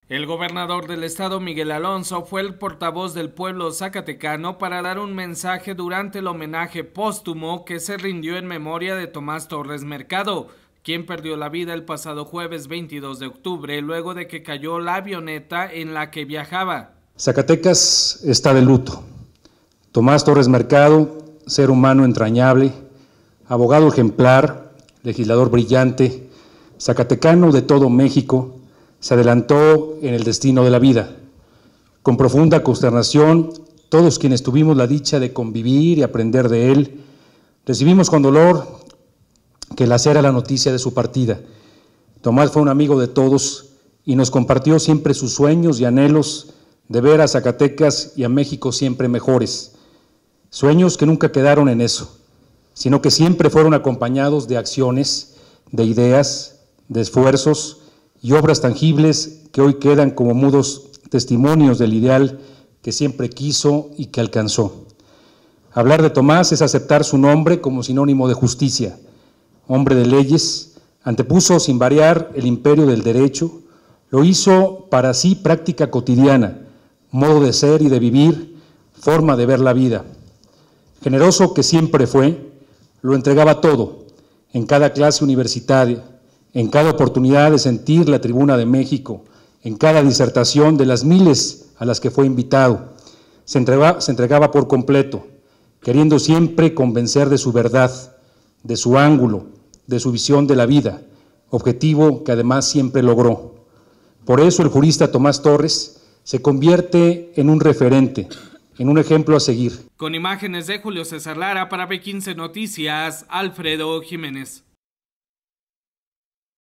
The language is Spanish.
El gobernador del estado, Miguel Alonso, fue el portavoz del pueblo zacatecano para dar un mensaje durante el homenaje póstumo que se rindió en memoria de Tomás Torres Mercado, quien perdió la vida el pasado jueves 22 de octubre luego de que cayó la avioneta en la que viajaba. Zacatecas está de luto. Tomás Torres Mercado, ser humano entrañable, abogado ejemplar, legislador brillante, zacatecano de todo México, se adelantó en el destino de la vida. Con profunda consternación, todos quienes tuvimos la dicha de convivir y aprender de él, recibimos con dolor que lacera la noticia de su partida. Tomás fue un amigo de todos y nos compartió siempre sus sueños y anhelos de ver a Zacatecas y a México siempre mejores. Sueños que nunca quedaron en eso, sino que siempre fueron acompañados de acciones, de ideas, de esfuerzos y obras tangibles que hoy quedan como mudos testimonios del ideal que siempre quiso y que alcanzó. Hablar de Tomás es aceptar su nombre como sinónimo de justicia. Hombre de leyes, antepuso sin variar el imperio del derecho, lo hizo para sí práctica cotidiana, modo de ser y de vivir, forma de ver la vida. Generoso que siempre fue, lo entregaba todo, en cada clase universitaria, en cada oportunidad de sentir la tribuna de México, en cada disertación de las miles a las que fue invitado. Se entregaba por completo, queriendo siempre convencer de su verdad, de su ángulo, de su visión de la vida, objetivo que además siempre logró. Por eso el jurista Tomás Torres se convierte en un referente, en un ejemplo a seguir. Con imágenes de Julio César Lara para B15 Noticias, Alfredo Jiménez.